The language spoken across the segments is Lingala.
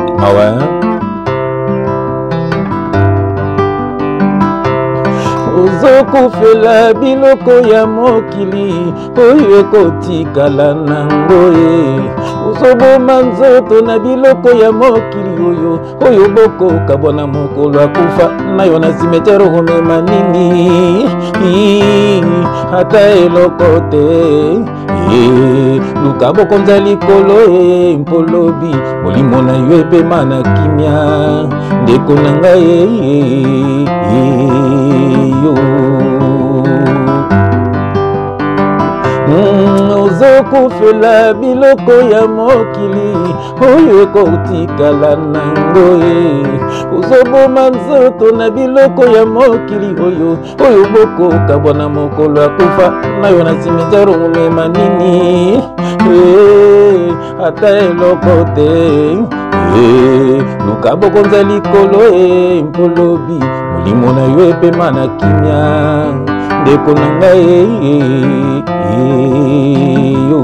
Ah ouais. Ozokufela biloko ya mokili oyo ekotikala nango ye. Ozoboma nzoto na biloko ya mokili oyo bokoka bona mokolo akufa na yo na cimetière omema nini ata eloko te. Luka bokonza likolo mpolobi molimo na yo epema na kimia ndeko na ngai yo. Ozokufela biloko ya mokili oyo ekotikala nango ye. Ozoboma nzoto na biloko ya mokili oyo bokoka bona mokolo akufa na yo na cimetière omema nini ata eloko te. Luka bokonza likolo mpolobi molimo na yo epema na kimia ndeko na ngai yo.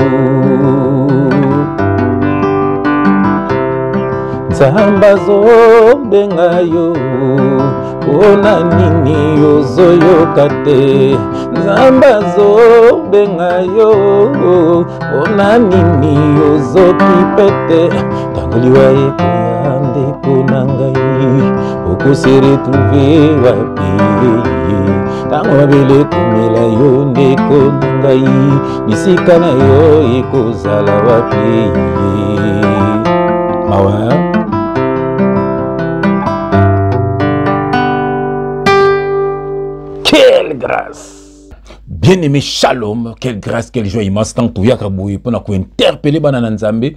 Nzambe azobenga yo mpona nini ozoyoka te. Nzambe azobenga yo mpona nini ozoki pete. Ntango liwa ekoya ndeko na ngai okose retrouve wapi. Ntango mabele komela yo ndeko na ngai bisika na yo ekozala wapi. Mawa quelle grâce! Bien-aimé, shalom, quelle grâce, quelle joie immense, tant que tu as pour interpeller Banana Nzambe,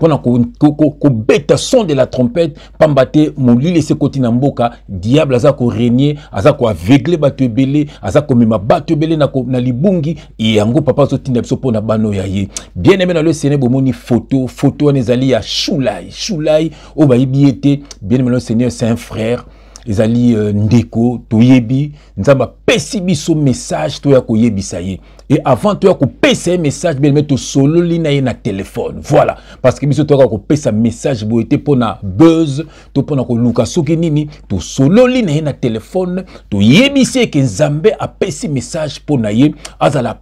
pour bêta son de la trompette, pambate, mouli laisser côté Namboka, diable, aza ko régner, aza ko aveugler batu belé, aza ko mema batu belé na libungi, et ango papa zo tinepso po na bano yaye. Bien-aimé, dans le Seigneur, bomoni photo, anezali ya Shulai, o ba ibiete, bien-aimé, le Seigneur, c'est un frère. Ezali ndeko toyebi nzamba pesi biso message to ya koyebisa ye. Et avant to ya ko pesa message bien mettre solo lina ye na téléphone. Voilà, parce que biso to ya ko pesa message bo été pona buzz to pona ko luka soki nini to solo lina ye na téléphone to yebise ke nzambe a pesi message pona ye azala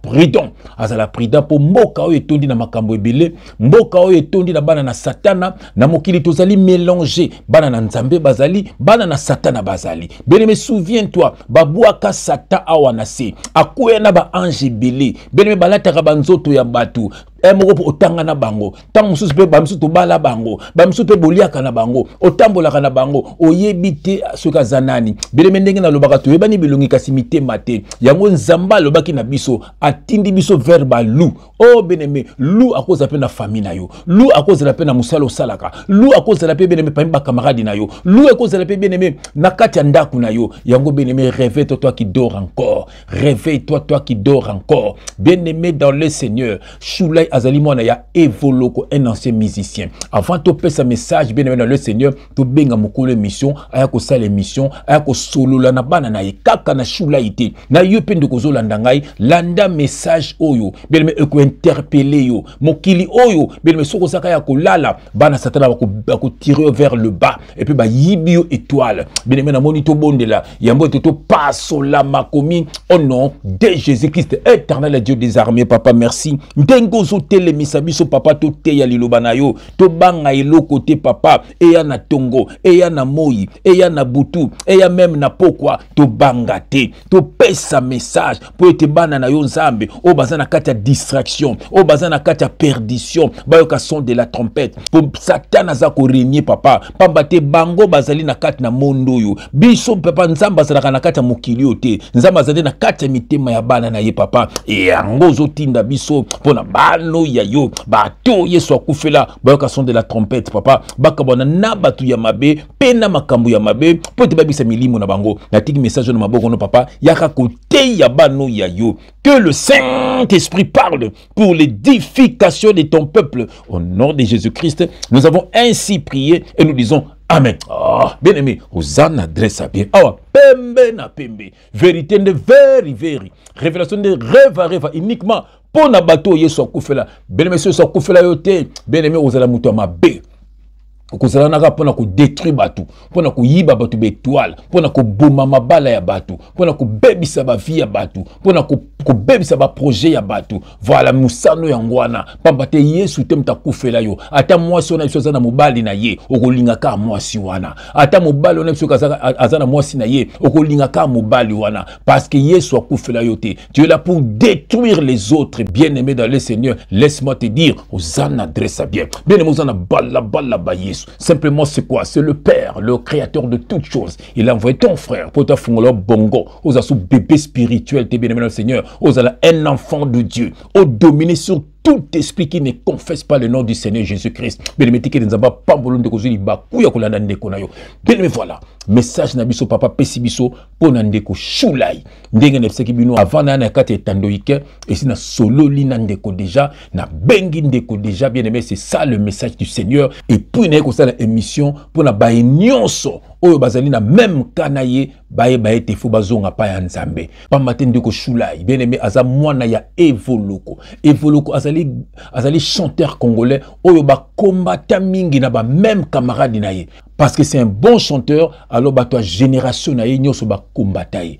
prudent po mboka o etondi na makambo ebele, mboka o etondi na bana na satana na mokili tozali mélanger bana na nzambe bazali bana na satana bazali. Bien-aimé, souviens-toi, babouaka Satan awanase, akoya na ba ange belé, bien-aimé balata banzoto ya batu. Moko otanga na bango tang mususu pe bamsu to bala bango bamsu pe boliaka na bango otambolaka na bango oyebite soka zanani beleme ndenge na lobaka to yebani bilongi kasi mitema te yango nzamba lobaki na biso atindi biso verba lu o beneme lu akoza pe na famille na yo lu akoza la pe na musalo salaka lu akoza la pe beneme pa ba camarade na yo lu akoza la pe beneme na kati ya ndaku na yo yango beneme réveille toi qui dors encore réveille-toi toi qui dors encore bien-aimé dans le Seigneur. Shulai azali mwana ya Evoloko, un ancien musicien. Avant de faire ce message, bien aimé dans le Seigneur, to benga mokolo émission, aya ko sala émission, aya ko solo la na bana na ye kaka na Shulai ite. Na yo pende ko zo landa ngai, landa message oyo, bien aimé ko interpeller yo. Mokili oyo, bien aimé soko saka ya ko lala, bana satana ba ko tirer vers le bas et puis ba yibio étoile. Bien aimé na monito bondela, yambo to passo la makomi au nom de Jésus-Christ, éternel Dieu des armées. Papa, merci. Ndengo zo telemisa biso papa to teya liloba na yo to banga eloko te papa eya na tongo eya na moi eya na butu eya même na pokwa to banga te to pesa message po ete bana na yo nzambe o bazana kati ya distraction o bazana kati ya perdition bayoka son de la trompette po Satan aza ko régner papa pamba te bango bazali na kati na mondo yo biso papa nzambe azalaka na kati ya mokili te nzambe azali na kati ya mitema ya bana na ye papa e yango zo tinda biso pona bano ya yo bato yeso akufela bayoka son de la trompette papa bakabona na batu ya mabe pena makambu ya mabe po te babisa milimo na bango na tiki message na maboko no papa yaka kote ya bano ya yo. Que le Saint-Esprit parle pour l'édification de ton peuple au nom de Jésus-Christ. Nous avons ainsi prié et nous disons Amen. Oh, bien aimé, Hosanna adresse à bien. Ah, pembe na pembe. Vérité de very. Révélation de reva uniquement pour na bateau yeso akufela. Bien aimé, yeso akufela yote. Bien aimé, ozala mutu mabe. kozala naka pona ko détruire batu, pona ko yiba batu bétoile, pona ko boma mabala ya batu, pona ko bebisa ba vie ya batu, pona ko bebisa ba projet ya batu. Voilà musano ya ngwana pamba te Yesu te mtakufela yo. Ata mwasi ona biso za na mobali na ye okolinga ka mwasi wana, ata mobali ona biso azana mwasi na ye okolinga ka mobali wana, parce que Yesu akufela yo te. Tu es là pour détruire les autres. Bien-aimé dans le Seigneur, laisse-moi te dire, Hosanna adresse bien. Bien-aimé, Hosanna bala ba Yesu. Simplement, c'est quoi? C'est le Père, le Créateur de toutes choses. Il a envoyé ton frère pour te faire bongo. Aux sous bébé spirituel, t'es bien-aimé dans le Seigneur. Aux un enfant de Dieu. Au dominer sur tout esprit qui ne confesse pas le nom du Seigneur Jésus-Christ. Bien-aimé, voilà. Message na biso papa pesi biso pona ndeko shulai. Ndenge na biseki bino avant na kate tandoike et si na solo li na ndeko déjà na bengi ndeko déjà. Bien-aimé, c'est ça le message du Seigneur. Et puis na ko sala émission pona ba nyonso oyo bazali na même kanaye baye te fo bazonga pa ya nzambe. Pamate ndeko shulai. Bien-aimé, aza mwana ya Evoloko. Evoloko azali chanteur congolais oyo ba kombata mingi na ba même camarade na ye. Parce que c'est un bon chanteur, alors bah toi génération na nyoso ba combattre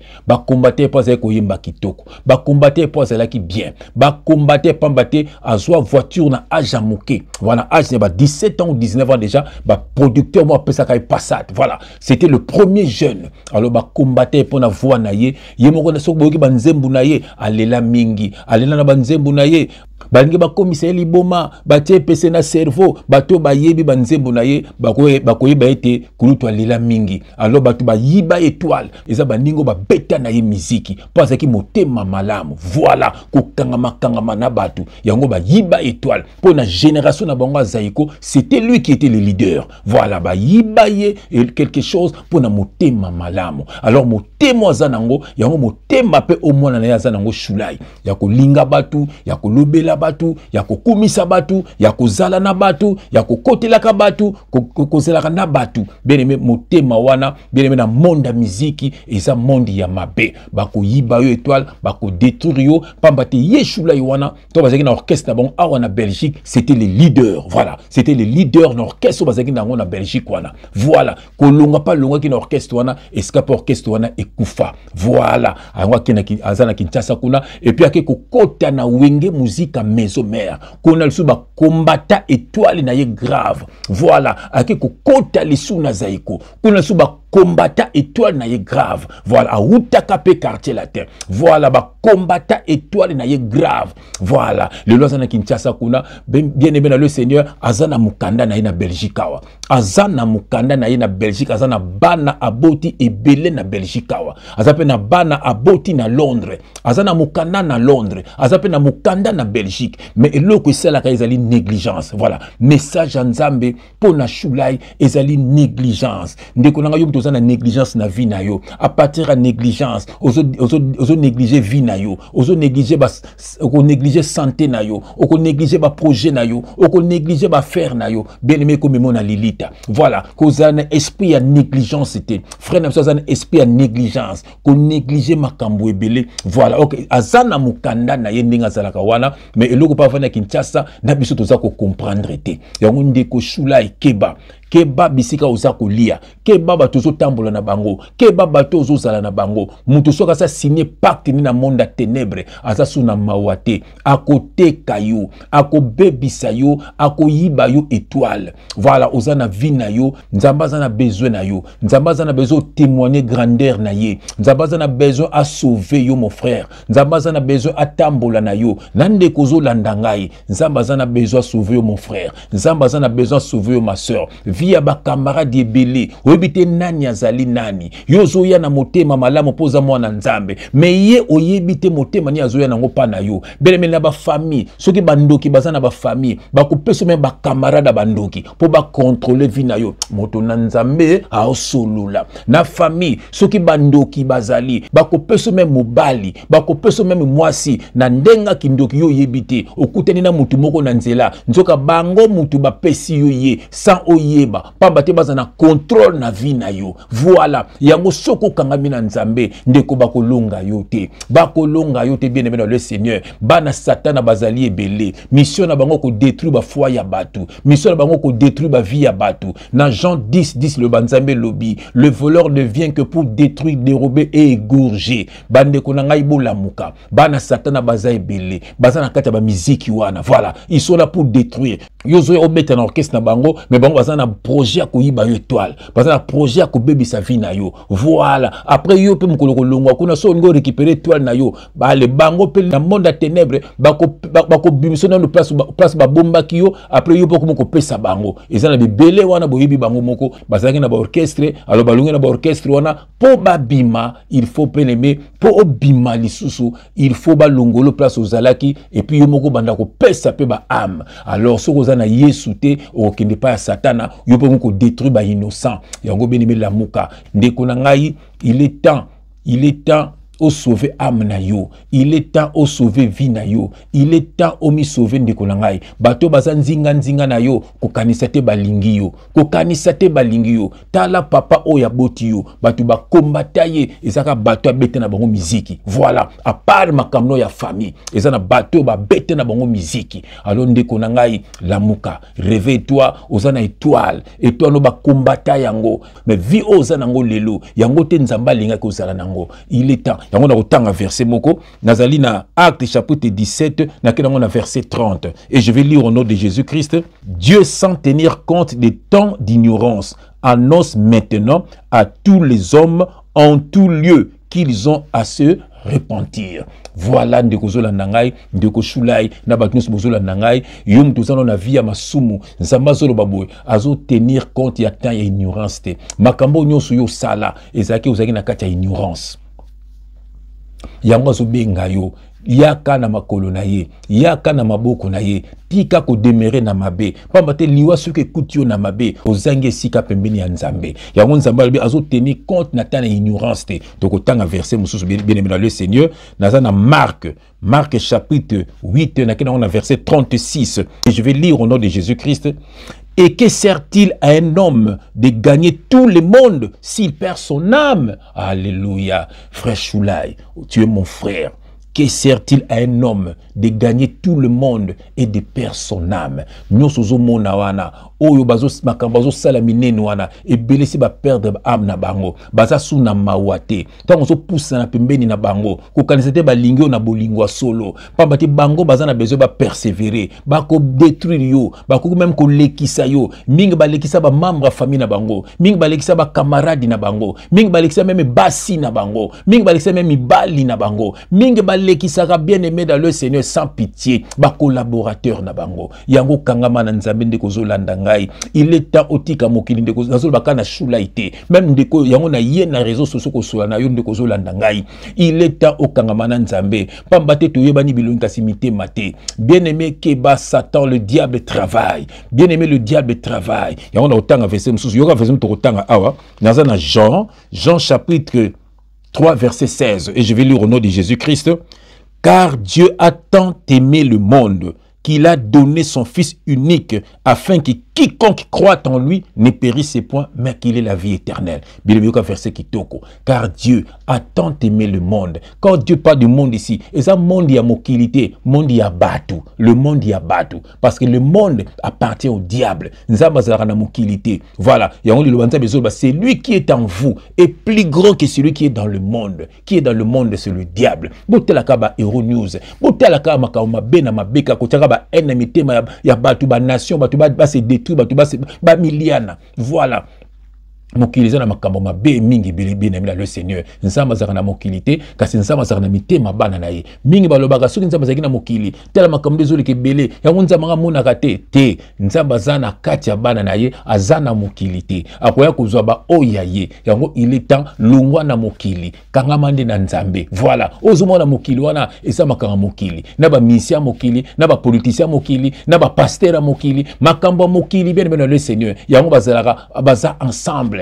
pas avec oyemba kitoko, ba combattre pas avec qui bien, ba combattre pas battre à soi voiture na âge amoké. Voilà, âge ba 17 ans ou 19 ans déjà, ba producteur moi pesa kay Passat. Voilà, c'était le premier jeune. Alors ba combattre pour na voix na ye moko na sok boki banzembu na ye alela mingi, alela na banzembu na ye. Bangi ba commissaire liboma batie pese na cerveau bato ba yebi banzembu na ye bakoye ba ete kulutu alela mingi. Alors bato ba yiba étoile eza baningo ba beta na ye miziki parce que motema malamu. Voilà ko kangama na batu yango ba yiba étoile pour na génération na bango zaiko, c'était lui qui était le leader. Voilà ba yiba ye quelque chose pour na motema malamu. Alors motema azanango yango motema pe au moins na azanango shulai ya ko linga batu ya ko lobela batu ya ko kumisa batu ya ko zala na batu ya ko kotela ka batu ko zela na batu. Bien-aimé, motema wana bien-aimé na monde ya muziki eza monde ya mabe bako yiba yo étoile bako détruire yo pambate yeshula wana to bazaki na orchestre na bon awa na Belgique, c'était les leaders. Voilà, c'était les leaders na orchestre bazaki na ngo na Belgique wana. Voilà, ko longa pa longa ki na orchestre wana escape orchestre wana ekufa. Voilà, angwa kina ki azana Kinshasa kuna et puis ake ko kota na wenge musique maison mère kona lisu ba kombata étoile na ye grave. Voilà, ake ko kota lisu na zaiko kona lisu ba kombata étoile na ye grave. Voilà, a utaka pe quartier latin. Voilà, ba kombata étoile na ye grave. Voilà, le loi na Kinshasa kuna bien aimé dans le Seigneur azana mukanda na ye na Belgique awa. Azana mukanda na ye na Belgique, azana bana aboti ebele na Belgique awa. Azape na bana aboti na Londres. Azana mukanda na Londres. Azape na mukanda na Belgique. Mais eloko sala ka ezali négligence. Voilà, message nzambe pona shulai ezali négligence. Ndeko nanga yo na négligence na vie na yo. À partir de négligence, ozo négliger vie na yo, ozo négliger santé na yo, ozo négliger ba projet na yo, ozo négliger ba faire na yo. Bien aimé comme mon Lilita. Voilà, kozana esprit à négligence c'était. Frère na kozana esprit à négligence, ko négliger makambo ebele. Voilà, OK, azana mukanda na ye ndinga zalaka wana, mais eloko pa vana Kinshasa na biso toza ko comprendre te. Yango ndeko shula ekeba. Keba bisika oza kolia, keba bato zo tambola na bango, keba bato zo zala na bango. Mutu soka sa signé pacte ni na monde ténèbres, aza suna mawate, akote kayo, ako bebisa yo, ako yiba yo étoile. Voilà, oza na vie na yo, nzamba za na besoin na yo, nzamba za na besoin témoigner grandeur na ye, nzamba za na besoin à sauver yo mon frère, nzamba za na besoin à tambola na yo, nande kozo landangai, nzamba za na besoin à sauver yo mon frère, nzamba za na besoin à sauver yo ma sœur. Via ba camarade ebele oyebite nani azali nani yozoya na motema malamu poza mwana nzambe mais ye oyebite motema ni azoya nango pa na yo beleme na ba famille soki bandoki bazana ba famille ba kopesa même ba camarade bandoki po ba contrôler vie na yo moto na nzambe aosolula na famille soki bandoki bazali ba kopesa même mobali ba kopesa même mwasi na ndenga kindoki yo yebite okuteni na mutu moko na nzela nzoka bango mutu ba pesi yo ye sans oye semba pamba te baza na contrôle na vie na yo. Voilà, yango soko kangami na nzambe ndeko bakolonga yo te, bakolonga yo te bien aimé dans le Seigneur. Bana satana bazali ebele, mission na bango ko détruire ba foi ya batu, mission na bango ko détruire ba vie ya batu. Dans Jean 10 le banzambe lobby, le voleur ne vient que pour détruire, dérober et égorger. Bande konanga ibola muka, bana satana baza ebele, baza na kati ya ba miziki wana. Voilà, ils sont là pour détruire. Yozo obeta na orchestre na bango, mais bango baza na projet ya koyiba yo étoile, baza na projet ya kobebi sa vie na yo. Voilà, après yo pe mukolo kolongwa kuna so ngo récupérer étoile na yo. Ba le bango pe na monde à ténèbres, bako bimisona no place ba bomba ki yo, après yo poko moko pesa bango. Eza na bibele wana boyibi bango moko, bazaki na ba orchestre, alors balunga na ba orchestre wana po ba bima, il faut penemer po obima lisusu, il faut ba longolo place aux alaki et puis yo moko banda ko pesa pe ba âme. Alors so koza na Yesu te o kende pa ya satana, yo pe moko détruire ba innocent. Yango benime la muka, ndeko na ngai, il est temps au sauver âme na yo, il est temps au sauver vie na yo, il est temps au mi sauver ndeko na ngai. Bato baza nzinga na yo ko kanisa te balingi yo, ko kanisa te balingi yo. Tala papa o ya boti yo, bato ba kombata ye ezaka bato abete na bango miziki. Voilà, à part makamno ya famille, ezana bato ba bete na bango miziki. Alors ndeko na ngai lamuka, réveille-toi, ozana étoile no ba kombata yango, mais vie ozana ngo lelo, yango te nzamba linga ko zala nango. Il est temps. Yango na kotanga verset moko, nazali na Acte chapitre 17, na kelango na verset 30. Et je vais lire au nom de Jésus-Christ. Dieu, sans tenir compte des temps d'ignorance, annonce maintenant à tous les hommes en tout lieu qu'ils ont à se repentir. Voilà ndeko zola nangai, ndeko shulai na baknyos bozola nangai, yum tozano na via masumu, nzamba zolo baboy, azo tenir compte ya temps ya ignorance te. Makambo nyoso yo sala, ezaki ozaki na kati ya ignorance. Yango azo benga yo, yaka na makolo na ye, yaka na maboko na ye, tika ko demere na mabe, pamba te liwa soki ekuti yo na mabe, ozangi esika pembeni ya nzambe. Yango nzambe albi azo tenir compte na tana ignorance te. Toko tanga verset mususu bien aimé dans le Seigneur, naza na Marc chapitre 8, na verset 36. Et je vais lire au nom de Jésus-Christ. Et que sert-il à un homme de gagner tout le monde s'il perd son âme? Alléluia. Frère Choulaï, tu es mon frère. Que sert-il à un homme de gagner tout le monde et de perdre son âme? Nous sommes mona wana, oyo bazo makambazo salamine wana, et belesi ba perdre âme na bango, baza su na mawate. Tango so poussa na pembeni na bango, ko kanisete ba lingio na bolingwa solo. Pamba te bango baza na besoin ba persévérer, ba ko détruire yo, ba ko même ko lekisa yo. Mingi ba lekisa ba membre famille na bango, mingi ba lekisa ba camarade na bango, mingi ba lekisa même basi na bango, mingi ba lekisa même bali na bango, mingi ba qui sera bien aimé dans le Seigneur sans pitié, ba collaborateur na bango. Yango kangama na nzambe ndeko zolanda ngai. Il est temps otika mokili ndeko zolbaka na shulaite. Même ndeko yango na ye na réseaux sociaux ko sola na yo ndeko zolanda ngai. Il est temps okangama na nzambe. Pambate to yebani bilongi kasimite mate. Bien aimé keba Satan, le diable travaille. Bien aimé le diable travaille. Yango na otanga verset mususu yoka verset to otanga awa. Naza na Jean chapitre 3 verset 16, et je vais lire au nom de Jésus-Christ. Car Dieu a tant aimé le monde qu'il a donné son Fils unique afin que quiconque croit en lui ne périsse point, mais qu'il ait la vie éternelle. Bien le verset kitoko. Car Dieu a tant aimé le monde. Quand Dieu parle du monde ici, et ça monde y a mokilité, monde y a batu, le monde y a batu, parce que le monde appartient au diable. Voilà. C'est lui qui est en vous est plus grand que celui qui est dans le monde. Qui est dans le monde, c'est le diable. Botelakaba Hero News. Botelakaba makama bena mabeka kochakaba ennemité ya batu ba nation batu ba se détruire batu ba miliana. Voilà. Mokiliza na makambo mabe mingi bien aimé le Seigneur. Nzamba zaka na mokilité kasi nzamba zaka na mitema bana na ye. Mingi balobaka soki nzamba zaki na mokili. Tela makambo dezoli ke belé. Yango nzamba nga mona kate te. Nzamba zana kati ya bana na ye azana mokilité. Akoya kozwa ba oya ye. Yango il est temps lungwa na mokili. Kanga mande na nzambe. Voilà. Ozumo na mokili wana esa makanga mokili. Na ba misia mokili, na ba politicien mokili, na ba pasteur mokili, makambo mokili bien aimé le Seigneur. Yango bazalaka baza ensemble.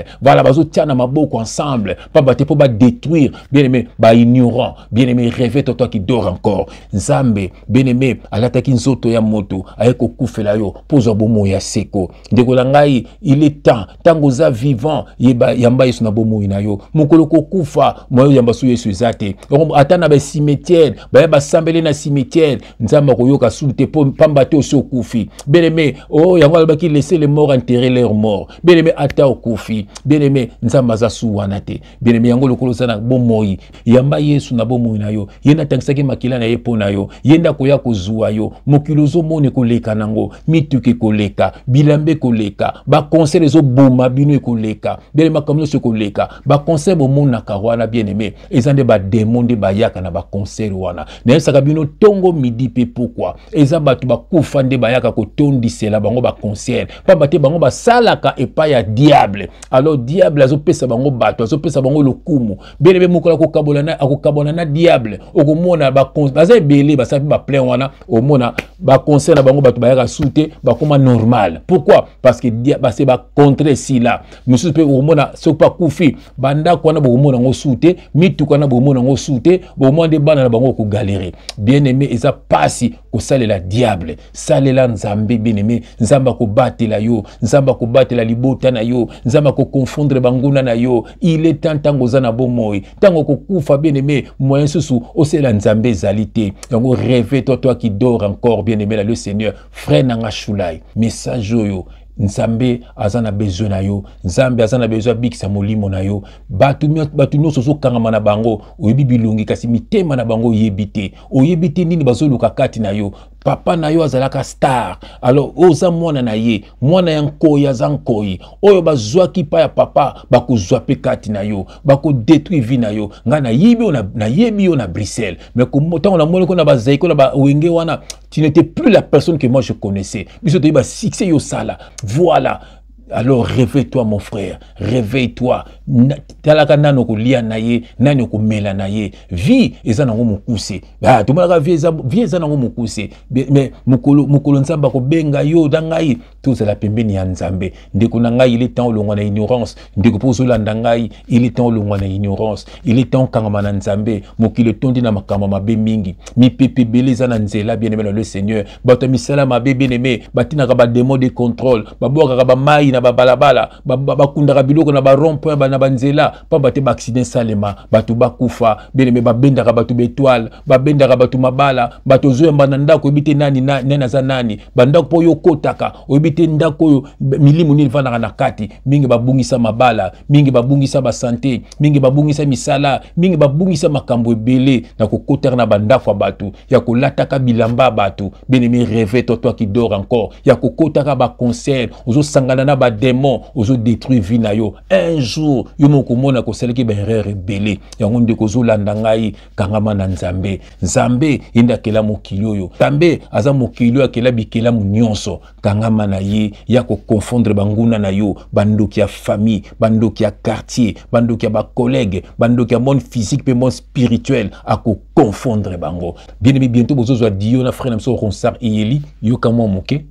ensemble. Voilà, bazo tiana maboko ensemble. Pas bâtir pour détruire. Bien aimé, ba ignorant. Bien aimé, rêver toi qui dort encore. Nzambe, bien aimé, à l'attaque nzoto ya moto, avec au koufela yo, pose bomo ya seko. Ndekolangai, il est temps. Tangoza vivant, yamba yesu na bomo ina yo. Mukolo ko kufa, moyo yamba su yesu zate. Atana ba cimetière, ba sambele na cimetière. Nzamba ko yoka soute pambate aussi au koufi. Bien aimé, oh yango albaki laisser les morts enterrer leurs morts. Bien aimé ata au koufi. Bien aimé nzamba za su wanate. Bien aimé yango lokolo sana bomoi. Yamba yesu na bomo ina yo. Yenda tangsaki makila na yepo na yo. Yenda koya kozua yo. Mokilozo mone koleka nango. Mituke koleka. Bilambe koleka. Ba conseil les boma bino koleka. Bien aimé comme se koleka. Ba conseil bo mona kawana bien aimé. Ezande ba démon de ba yaka na ba conseil wana. Na saka bino tongo midi pe pourquoi. Ezaba tu ba kufande ba yaka ko tondi sela bango ba conseil. Pa bate bango ba salaka et pas ya diable. Alors diable azo pesa bango bato, azo pesa bango lokumu. Bien aimé mukola ko kabona na diable. Okomona ba conseil. Baza belé ba sabi ba plein wana au mona ba conseil na bango bato ba yaka soute ba koma normal. Pourquoi? Parce que diable c'est ba contre si là. Monsieur pe okomona so pa kufi banda ko na bo mona ngo soute, mitu ko na bo mona ngo soute, bo monde bana na bango ko galérer. Bien aimé eza pasi ko salela diable. Salela nzambe bien aimé, nzamba ko batela yo, nzamba ko batela libota na yo, nzamba ko confondre banguna na yo. Il est temps tango za na bomoi. Tango ko kufa bien aimé, moyen susu osela nzambe zalité. Yango rêver toi qui dors encore bien aimé le Seigneur. Frère nanga shulai. Message yo. Nzambe azana besoin na yo, Nzambe azana besoin bikisa molimo na yo. Batu nyonso so kangama na bango, oyebi bilongi kasi mitema na bango yebite. Oyebite nini bazoluka kati na yo. Papa na yo azalaka star. Alors oza mwana na ye, mwana ya nkoyi aza nkoyi. Oyo bazwaki pa ya papa, bakozwa pe kati na yo, bako détruire vie na yo. Nga na yebi yo na Bruxelles. Mais comme tant na mona ko na bazai ko na ba wenge wana, tu n'étais plus la personne que moi je connaissais. Biso to ba succès yo sala. Voilà. Alors réveille-toi mon frère, réveille-toi. Talaka nano ko lia na ye, nano ko mela na ye. Vie eza nango mukuse. Ah, to malaka vie eza nango mukuse. Mais mukolo nzamba ko benga yo dangai, tout c'est la pembeni ya nzambe. Ndeko na ngai il est temps olongwa na ignorance. Ndeko pozo landa ngai, il est temps olongwa na ignorance. Il est temps kangama na nzambe, mokile tondi na makama mabe mingi. Mi pepe beleza na nzela bien aimé le Seigneur. Bato misala mabe bien aimé, batina ka ba démon de contrôle, baboka ka ba mai na balabala bakundaka biloko na ba rond-point na banzela pa bate ba accident salema batu bakufa bien-aimé babendaka batu bétoile babendaka batu mabala batu zoyamba na ndako ebite nani aza nani bandako po yo kotaka oyebite ndako oyo milimu nini vanaka na kati mingi babungisa mabala mingi babungisa ba santé mingi babungisa misala mingi babungisa makambo ebele na kokotaka na bandako ya batu ya kolataka bilamba batu bien-aimé rêver toi qui dors encore ya kokotaka ba concert ozo sangana na ba démon ozo détruire vie na yo. Un jour yo moko mona ko seleki ba erreur rebelle yango ndeko zo landa ngai kangama na nzambe nzambe inda kela mokili yo tambe aza mokili yo akela bikela nyonso kangama na ye ya ko confondre banguna na yo bandoki ya famille bandoki ya quartier bandoki ya ba collègue bandoki ya monde physique pe monde spirituel a ko confondre bango bien aimé bientôt bozo zo dio na frère namso Ronsard Iyeli yo kamo moke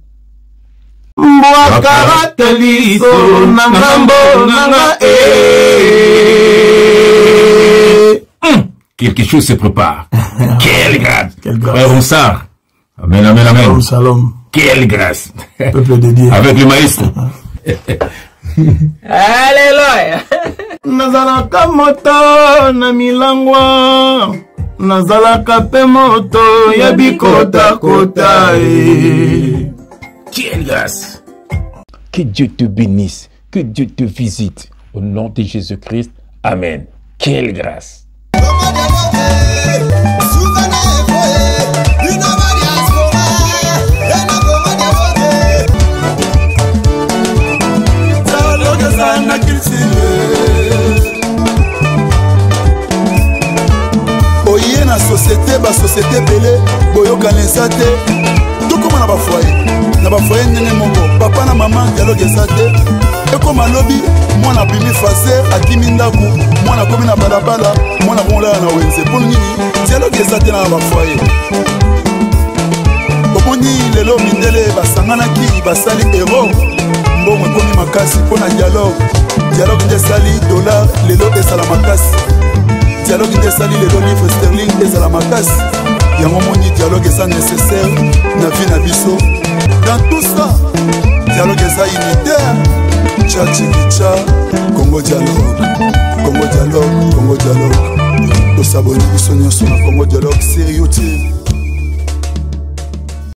Quelque chose se prépare. Quelle grâce. Frère Ronsard. Amen, amen, amen. Shalom. Quelle grâce. Peuple de Dieu. Avec le maestro. Alléluia. Nazalaka moto na milangwa. Nazalaka pe moto ya bikota kota. Quelle grâce. Que Dieu te bénisse, que Dieu te visite. Au nom de Jésus-Christ, amen. Quelle grâce. Oye na société ba société belé boyoka nesa te tokoma na ba foyer ndenge moko papa na mama dialogue esa te ekoma lobi mwana bimi faser akimi ndaku mwana komi na balabala mwana komolala na wenze mpo nini dialogue esa te na ba foyer omoni lelo mindele basanganaki basali ero mbongo ekomi makasi mpona dialogue nde esali dollar lelo ezala makasi dialogue nde esali lelo livre sterling ezala makasi yango moni dialogue eza nécessaire na vie na biso dans tout ça dialogue eza unitaire tcha chikicha Congo dialogue Congo dialogue Congo dialogue tosaboni biso nyonso na Congo dialogue sérieux